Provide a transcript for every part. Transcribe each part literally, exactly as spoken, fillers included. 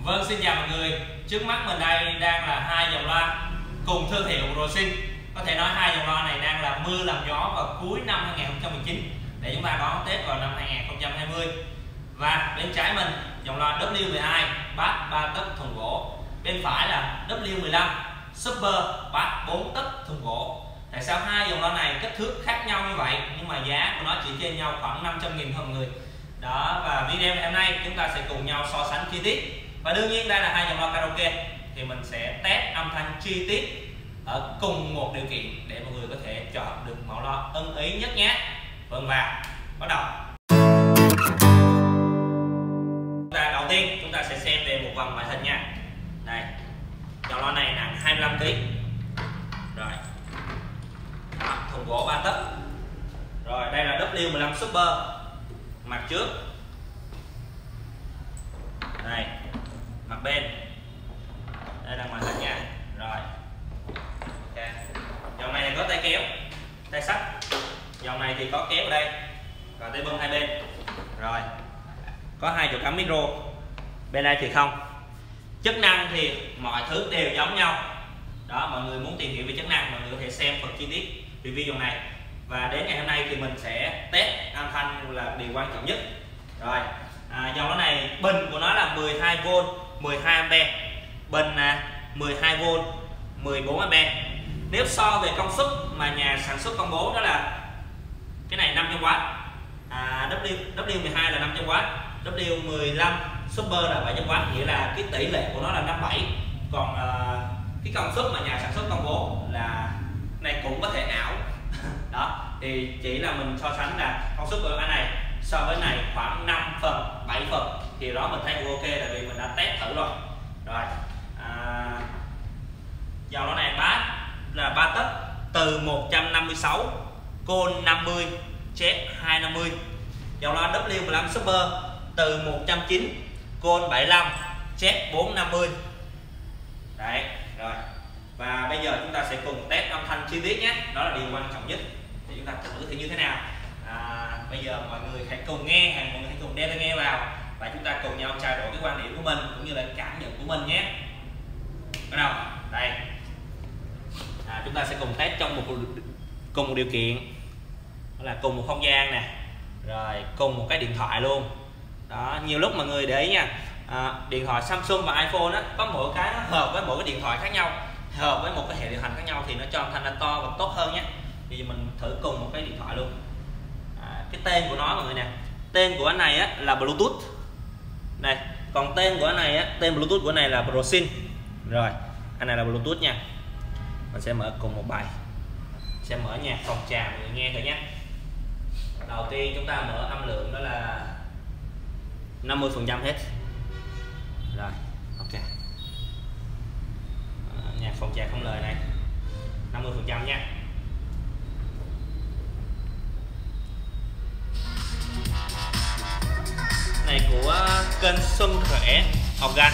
Vâng, xin chào mọi người. Trước mắt mình đây đang là hai dòng loa cùng thương hiệu Rosin. Có thể nói hai dòng loa này đang là mưa làm gió vào cuối năm hai nghìn không trăm mười chín để chúng ta đón Tết vào năm hai nghìn không trăm hai mươi. Và bên trái mình dòng loa W mười hai bass ba tấc thùng gỗ, bên phải là W mười lăm Super bass bốn tấc thùng gỗ. Tại sao hai dòng loa này kích thước khác nhau như vậy nhưng mà giá của nó chỉ trên nhau khoảng năm trăm nghìn thôi mọi người. Đó, và video ngày hôm nay chúng ta sẽ cùng nhau so sánh chi tiết. Và đương nhiên đây là hai dòng loa karaoke thì mình sẽ test âm thanh chi tiết ở cùng một điều kiện để mọi người có thể chọn được mẫu loa ưng ý nhất nhé. Vâng, và bắt đầu. Chúng ta đầu tiên chúng ta sẽ xem về một vòng ngoại hình nha. Đây, dòng loa này nặng hai mươi lăm ki lô gam. Rồi, đó, thùng gỗ ba tấc. Rồi, đây là W mười lăm Super mặt trước. Đây, mặt bên. Đây là ngoại hình nha. Rồi, okay. Dòng này có tay kéo, tay sắt. Dòng này thì có kéo ở đây và tay bơm hai bên. Rồi, có hai chỗ cắm micro. Bên đây thì không. Chức năng thì mọi thứ đều giống nhau. Đó, mọi người muốn tìm hiểu về chức năng mọi người có thể xem phần chi tiết review này. Và đến ngày hôm nay thì mình sẽ test âm thanh là điều quan trọng nhất. Rồi, à, dòng này bình của nó là mười hai vôn mười hai am pe, bình là mười hai vôn mười bốn am pe. Nếu so về công suất mà nhà sản xuất công bố đó là cái này năm trăm oát, à, W W mười hai là năm trăm oát, W mười lăm Super là bảy trăm oát, nghĩa là cái tỷ lệ của nó là năm bảy. Còn à, cái công suất mà nhà sản xuất công bố là này cũng có thể ảo. Đó, thì chỉ là mình so sánh là công suất của cái này so với này khoảng năm phần, bảy phần thì đó mình thấy ok, tại vì mình đã test thử rồi. Rồi, à, dòng nó này bass là ba tấc từ một trăm năm mươi sáu, côn năm mươi, chép hai trăm năm mươi. Dòng loa W mười lăm Super từ một trăm chín, côn bảy mươi lăm, chép bốn trăm năm mươi. Đấy, rồi. Và bây giờ chúng ta sẽ cùng test âm thanh chi tiết nhé. Đó là điều quan trọng nhất. Thì chúng ta thử thì như thế nào. À, bây giờ mọi người hãy cùng nghe, mọi người hãy cùng đeo tai nghe vào và chúng ta cùng nhau trao đổi cái quan điểm của mình cũng như là cảm nhận của mình nhé. Bắt đầu. Đây. À, chúng ta sẽ cùng test trong một cùng một điều kiện. Đó là cùng một không gian nè. Rồi, cùng một cái điện thoại luôn. Đó, nhiều lúc mọi người để ý nha. À, điện thoại Samsung và iPhone á, có mỗi cái nó hợp với mỗi cái điện thoại khác nhau, hợp với một cái hệ điều hành khác nhau thì nó cho âm thanh nó to và tốt hơn nhé. Bây giờ mình thử cùng một cái điện thoại luôn. À, cái tên của nó mọi người nè, tên của anh này á là Bluetooth này, còn tên của anh này á, tên Bluetooth của anh này là Rosin. Rồi, anh này là Bluetooth nha. Mình sẽ mở cùng một bài, sẽ mở nhạc phòng trà mọi người nghe thử nhé. Đầu tiên chúng ta mở âm lượng đó là năm mươi phần trăm hết. Rồi, ok. À, nhạc phòng trà không lời này năm mươi phần trăm nha. Này của kênh Xuân Khỏe Organ.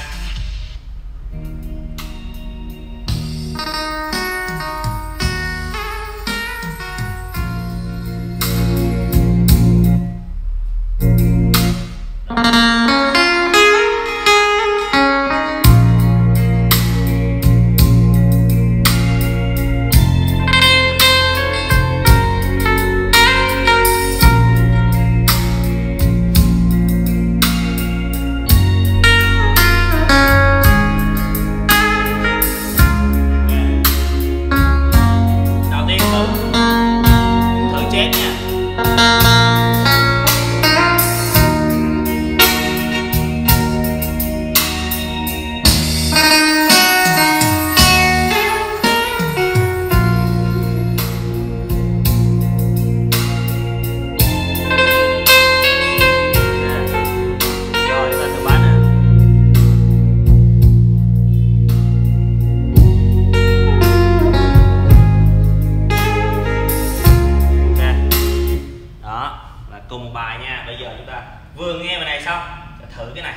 Cùng một bài nha. Bây giờ chúng ta vừa nghe bài này xong thử cái này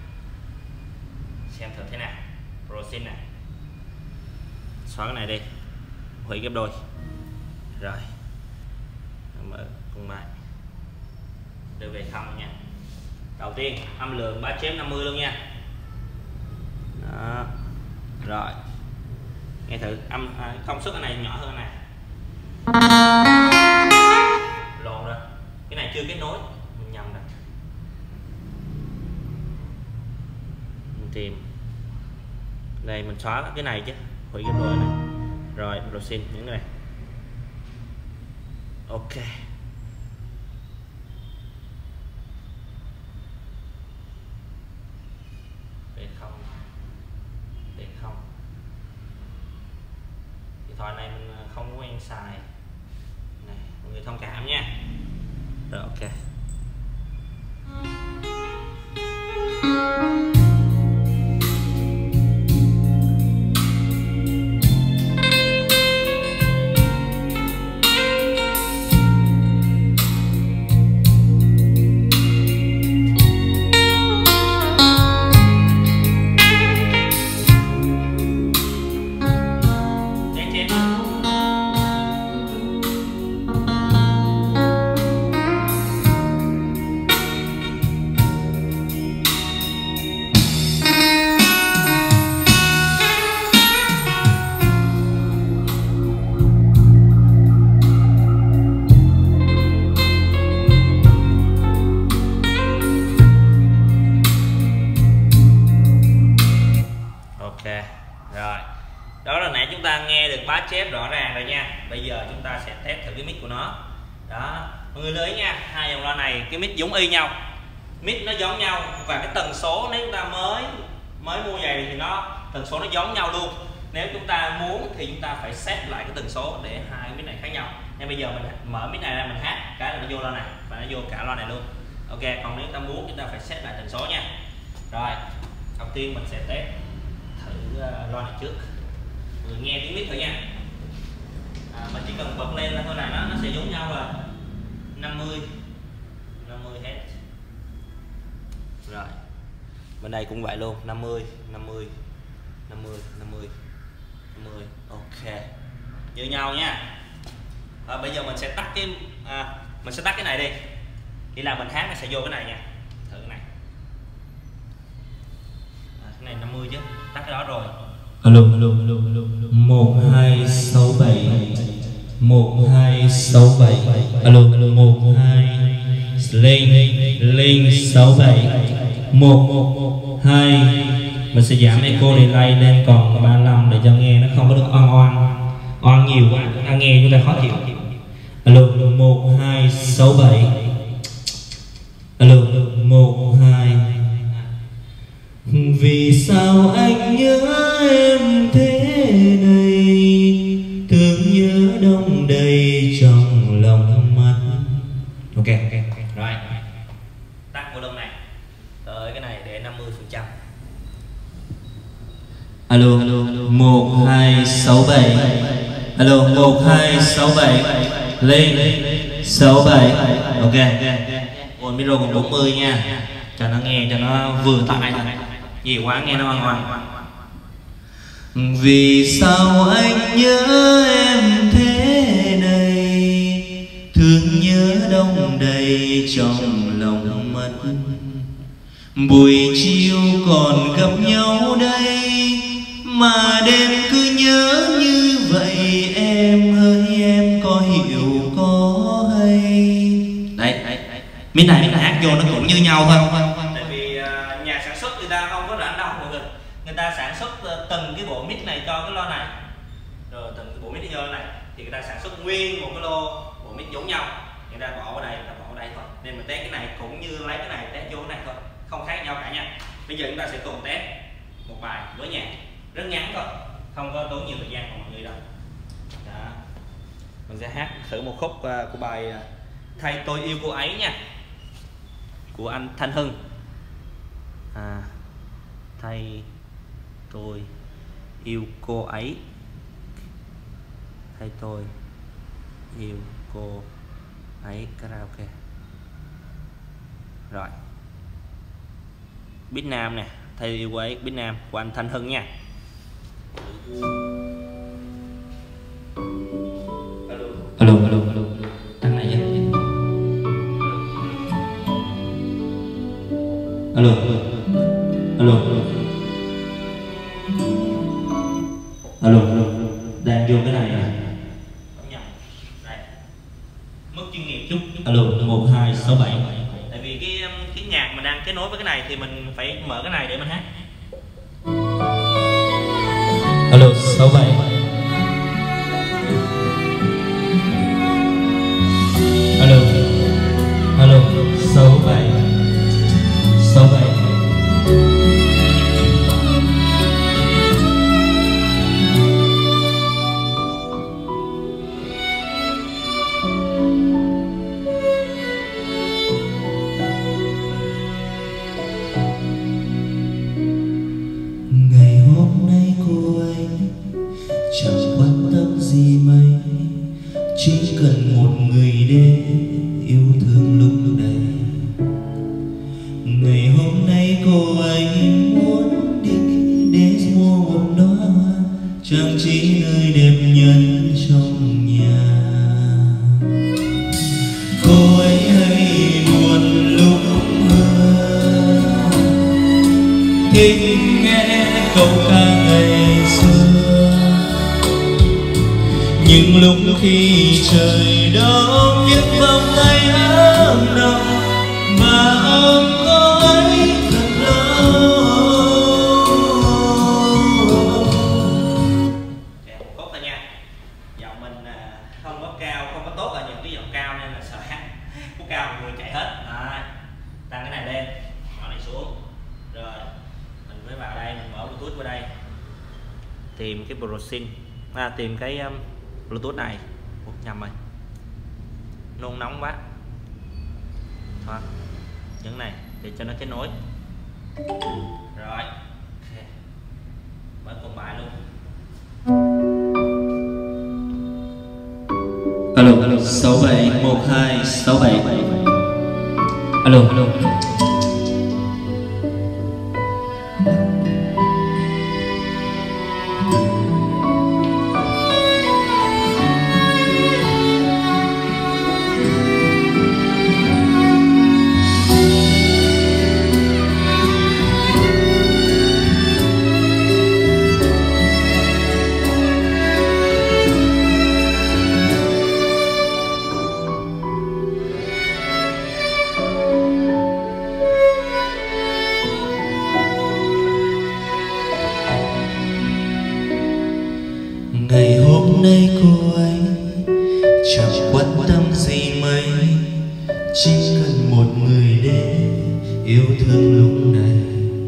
xem thử thế nào. Rosin này, xóa cái này đi, hủy ghép đôi. Rồi, mở cùng bài đưa về không nha. Đầu tiên âm lượng ba chấm năm mươi luôn nha. Rồi nghe thử âm à, công suất cái này nhỏ hơn nè, lộn rồi, cái này chưa kết nối, mình nhầm rồi. Mình tìm đây, mình xóa cái này chứ, hủy cái rồi này. Rồi rồi xin những cái này. Ok, điện không, điện không, điện thoại này mình không quen xài này, mọi người thông cảm nha. Rồi ok. Rồi, đó là nãy chúng ta nghe được bass chép rõ ràng rồi nha. Bây giờ chúng ta sẽ test thử cái mic của nó. Đó, mọi người lưu ý nha, hai dòng loa này cái mic giống y nhau, mic nó giống nhau, và cái tần số nếu chúng ta mới mới mua giày thì nó tần số nó giống nhau luôn. Nếu chúng ta muốn thì chúng ta phải set lại cái tần số để hai mic này khác nhau. Nên bây giờ mình mở mic này ra, mình hát cái là nó vô loa này và nó vô cả loa này luôn. Ok, còn nếu chúng ta muốn chúng ta phải set lại tần số nha. Rồi, đầu tiên mình sẽ test thử uh, loa này trước, người nghe tiếng mic thôi nha. À, mình chỉ cần bật lên là thôi là nó nó sẽ giống nhau rồi. năm mươi héc. Rồi bên đây cũng vậy luôn, năm mươi năm mươi năm mươi năm mươi năm mươi. Ok, như nhau nha. À, bây giờ mình sẽ tắt cái à, mình sẽ tắt cái này đi, thì là mình hát nó sẽ vô cái này nha. Thử cái này. À, cái này năm mươi chứ, tắt cái đó rồi. Alo alo alo alo một hai sáu bảy một hai sáu bảy. Alo alo một hai lên lên sáu bảy một hai. Mình sẽ giảm echo delay lên còn ba mươi lăm để cho nghe nó không có được oan oan oan nhiều quá, à, nghe chúng ta khó chịu. Alo một hai sáu bảy. Alo một hai. Vì sao anh nhớ em thế này, thương nhớ đông đầy trong lòng mắt. Ok ok rồi, tắt của lông này tới cái này để năm mươi phần trăm. Alo một hai sáu bảy. Alo một hai sáu bảy lên sáu bảy. Ok, ổn micro còn bốn mươi nha, cho nó nghe cho nó vừa tải thôi, nhiều quá nghe nó ngoan ngoan. Vì sao anh nhớ em thế này, thương nhớ đông đầy trong lòng mắt. Buổi chiều còn gặp nhau đây, mà đêm cứ nhớ như vậy. Em ơi em có hiểu có hay. Đấy, mic này mic này hát vô nó cũng như nhau thôi. Tại vì uh, nhà sản xuất người ta không có rảnh đâu mọi người, người ta sản xuất uh, từng cái bộ mic này cho cái loa này, rồi từng cái bộ mic cho này thì người ta sản xuất nguyên một cái lô bộ mic giống nhau, người ta bỏ vào đây, người ta bỏ vào đây thôi. Nên mình test cái này cũng như lấy cái này test vô cái này thôi, không khác nhau cả nha. Bây giờ chúng ta sẽ cùng test một bài với nhạc rất ngắn thôi, không có tốn nhiều thời gian của mọi người đâu. Đó, mình sẽ hát thử một khúc uh, của bài uh, Thay Tôi Yêu Cô Ấy nha, của anh Thanh Hưng. À, thay tôi yêu cô ấy, thay tôi yêu cô ấy, karaoke. Rồi, beat nam nè, thay yêu cô ấy, beat nam của anh Thanh Hưng nha. Alo alo alo tăng này nhé. Alo alo alo alo, đang vô cái này nè. Bấm nhầm. Đây. Mức chuyên nghiệp Chút. Alo, một hai sáu bảy. Tại vì cái cái nhạc mà đang kết nối với cái này thì mình phải mở cái này để mình hát. Alo, sáu bảy. Alo, alo, sáu bảy, sáu bảy. Ngày hôm nay cô ấy chẳng quan tâm gì mấy, chỉ cần một người để yêu thương lúc này. Ngày hôm nay cô ấy muốn đi để mua một đóa hoa trang trí nơi đẹp nhất trong nhà. Cô ấy hay buồn lúc mưa, Thích nghe câu ca ngày xưa, nhưng lúc khi trời đông những vòng tay ấm nồng mà ôm cô ấy thật lâu. Đẹp một khúc thôi nha. Giọng mình không có cao, không có tốt ở những cái giọng cao nên là sợ hát. Khúc cao người chạy hết. Đấy. Tăng cái này lên, mở này xuống. Rồi mình mới vào đây, mình mở Bluetooth vào đây. Tìm cái ProSync, à, tìm cái um, Bluetooth này. Ủa, nhầm rồi. Nôn nóng quá. Thôi, nhấn này để cho nó kết nối. Rồi. Okay. Mở cùng bài luôn. alo, sáu bảy, một hai sáu bảy. Alo, alo. Ngày hôm nay cô ấy chẳng quan tâm gì mấy, chỉ cần một người để yêu thương lúc này.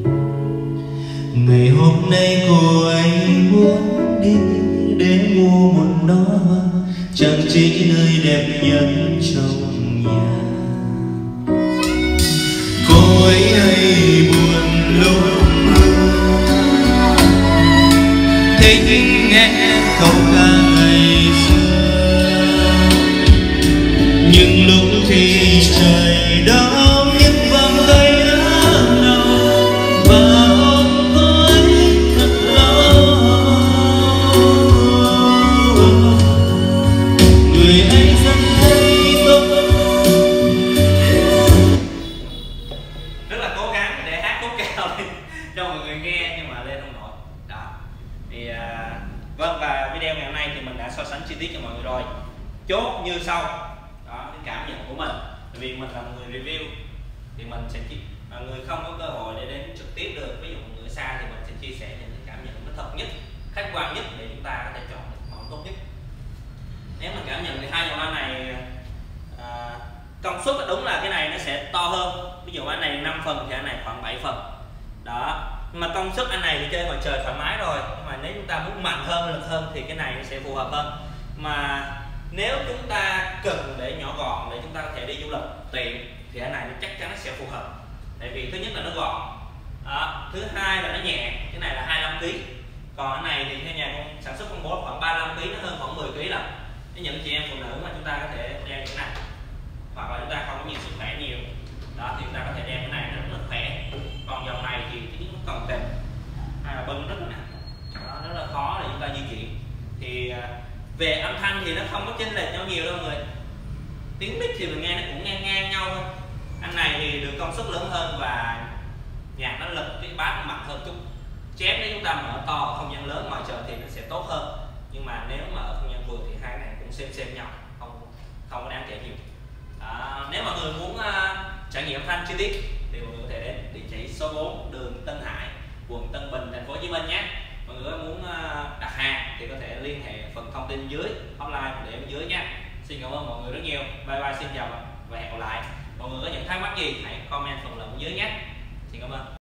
Ngày hôm nay cô ấy muốn đi để mua một đóa hoa trang trí nơi đẹp nhất trong nhà. Cô ấy hay buồn lúc mưa, thích nghe câu ca ngày xưa, nhưng lúc khi trời đông những vòng tay ấm nồng và ôm cô ấy thật lâu. Người anh dần thấy tôi Rất là cố gắng để hát khúc cao lên cho mọi người nghe nhưng mà lên không nổi. Đó. Thì à, vâng, và video ngày hôm nay thì mình đã so sánh chi tiết cho mọi người rồi. Chốt như sau. Đó, cái cảm nhận của mình. Bởi vì mình là một người review thì mình sẽ chỉ à, người không có cơ hội để đến trực tiếp được. Ví dụ một người xa thì mình sẽ chia sẻ những cái cảm nhận nó thật nhất, khách quan nhất để chúng ta có thể chọn được món tốt nhất. Nếu mình cảm nhận thì hai dòng loa này à, công suất đúng là cái này nó sẽ to hơn. Ví dụ anh này năm phần thì anh này khoảng bảy phần. Đó. Nhưng mà công suất anh này thì chơi ngoài trời thoải mái rồi, nhưng mà nếu chúng ta muốn mạnh hơn, lực hơn thì cái này nó sẽ phù hợp hơn. Mà nếu chúng ta cần để nhỏ gọn để chúng ta có thể đi du lịch tiện thì cái này nó chắc chắn nó sẽ phù hợp. Tại vì thứ nhất là nó gọn. Đó. Thứ hai là nó nhẹ, cái này là hai mươi lăm ki lô gam. Còn cái này thì theo nhà sản xuất công bố khoảng ba mươi lăm ki lô gam, nó hơn khoảng mười ki lô gam. Để những chị em phụ nữ mà chúng ta có thể đeo những này, hoặc là chúng ta không có nhiều sức khỏe nhiều, đó thì chúng ta có thể đem cái này nó rất khỏe. Còn dòng này thì thứ nhất nó cồng kềnh, hay là bưng rất nặng, đó rất là khó để chúng ta di chuyển. Thì về âm thanh thì nó không có chênh lệch nhau nhiều đâu mọi người. Tiếng mic thì mình nghe nó cũng ngang ngang nhau thôi. Anh này thì được công suất lớn hơn và nhạc nó lực cái bass mạnh hơn chút. Chép nếu chúng ta mở to không gian lớn ngoài trời thì nó sẽ tốt hơn. Nhưng mà nếu mà ở không gian vườn thì hai cái này cũng xem xem nhau, không không có đáng kể nhiều. À, nếu mọi người muốn uh, trải nghiệm âm thanh chi tiết thì mọi người có thể đến địa chỉ số bốn đường Tân Hải, quận Tân Bình, thành phố Hồ Chí Minh nhé. Mọi người muốn uh, đặt hàng thì có thể liên hệ phần thông tin dưới hotline để bên dưới nha. Xin cảm ơn mọi người rất nhiều. Bye bye, xin chào và hẹn gặp lại. Mọi người có những thắc mắc gì hãy comment phần lần dưới nhé. Xin cảm ơn.